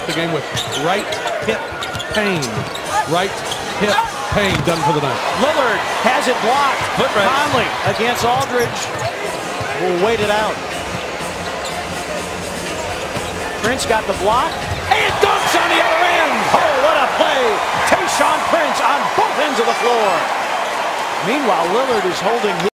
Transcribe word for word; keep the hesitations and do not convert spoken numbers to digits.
left the game with right hip pain. Right hip pain done for the night. Lillard has it blocked. Foot race. Conley against Aldridge. Will wait it out. Prince got the block. And dunks on the other end. Oh, what a play. Tayshaun Prince on both ends of the floor. Meanwhile, Lillard is holding his